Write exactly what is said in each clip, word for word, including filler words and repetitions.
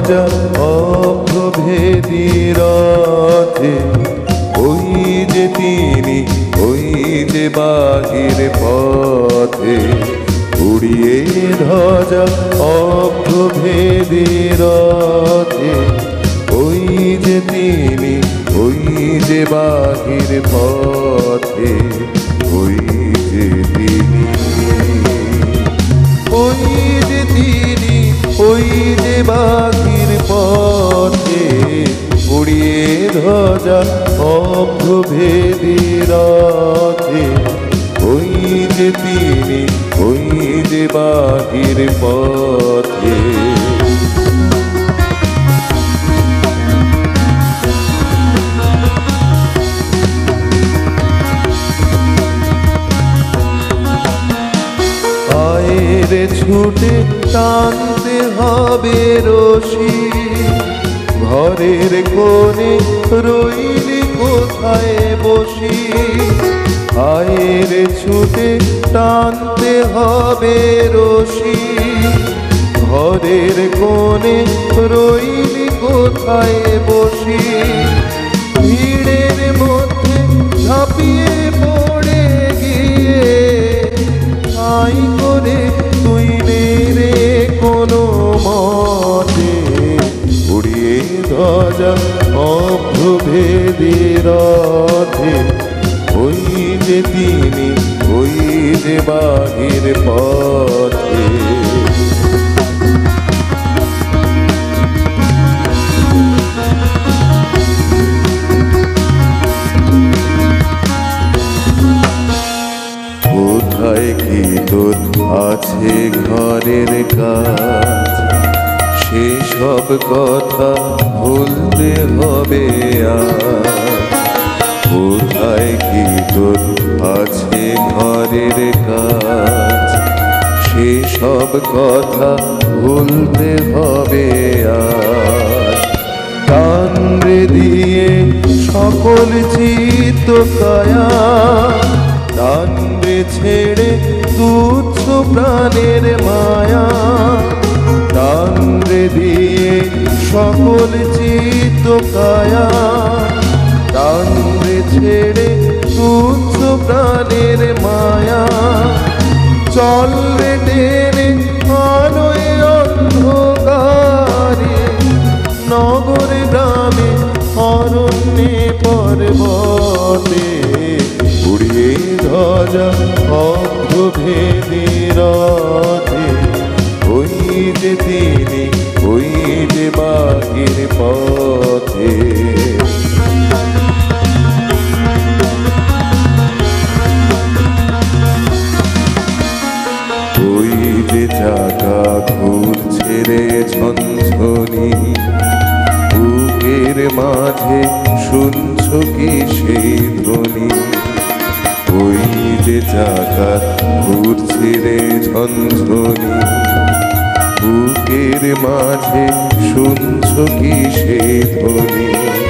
ধ্বজা অভ্রভেদী রথে, ওই যে তিনি, ওই যে বাহির পথে, উড়িয়ে ধ্বজা অভ্রভেদী রথে, ওই যে তিনি, ওই যে বাহির পথে, ওই যে তিনি, ওই যে তিনি, ওই যে বাহির পথে, উড়িয়ে ধ্বজা অভ্রভেদী রথে, ওই যে তিনি, ওই যে বাহির পথে। আয়েরে ছুটে টানতে হবে রশি, ঘরের কোণে রইলি কোথায় বসি। আয়েরে ছুটে টানতে হবে রশি, ঘরের কোণে রইলি কোথায় বসি। ভিড়ের মধ্যে ঝাঁপিয়ে পড়ে গিয়ে আই করে তুই রে কোনো মতে, উড়িয়ে ধ্বজা অভ্রভেদী রথে, ওই যে তিনি, ওই যে বাহির পথে। কোথায় কি তোর আছে ঘরের কাজ, সেসব কথা ভুলতে হবে আজ। কোথায় কি তোর আছে ঘরের কাজ, সেসব কথা ভুলতে হবে আজ। কান্দ্রে দিয়ে সকল চিত্ত কায়া, কান্দ্রে ছেড়ে তুচ্ছ প্রাণের মায়া। কান্দ্রে দিয়ে সকল চিত্ত কায়া, কান্দ্রে ছেড়ে তুচ্ছ প্রাণের মায়া। চল রে টেনে আলোয় অন্ধকারে, নগরে গ্রামে অরণ্যে পর্বতে, উড়িয়ে ধ্বজা অভ্রভেদী রথে, ওই যে তিনি, ওই যে বাহির পথে। ওই যে চাকা ঘুরছে রে ঝনঝনি, বুকের মাঝে শুনছ কি সেই ধ্বনি। ওই যে চাকা ঘুরছে রে ঝনঝনি, বুকের মাঝে শুনছ কি সেই ধ্বনি।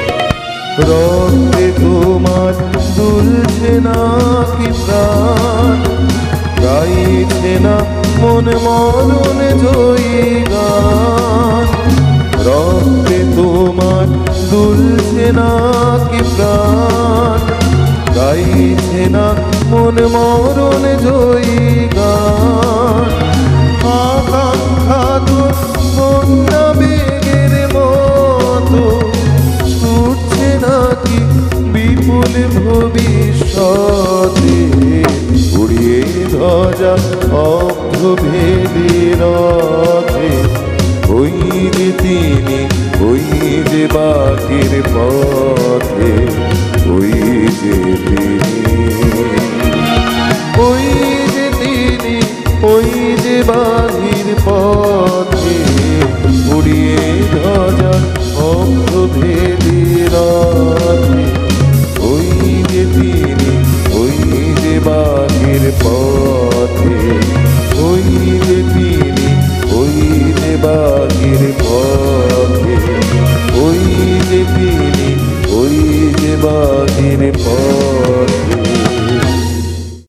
রক্তে তোমার দুলছে না কি প্রাণ, গাইছে না মন মরণ জয়ী গান। রক্তে তোমার দুলছে না কি প্রাণ, গাইছে না মন মরণ জয়ী গান। আকাঙ্ক্ষা তোর বন্যা বেগের মতো ছুটছে নাকি বিপুল ভবিষ্যতে, উড়িয়ে ধ্বজা অভ্রভেদী রথে, ওই যে তিনি, ওই যে বাহির পথে, ওই যে তিনি, ওই যে তিনি, ওই যে বাহির পথে, উড়িয়ে ধ্বজা অভ্রভেদী রথে, ওই যে তিনি, ওই যে বাহির পথে, ওই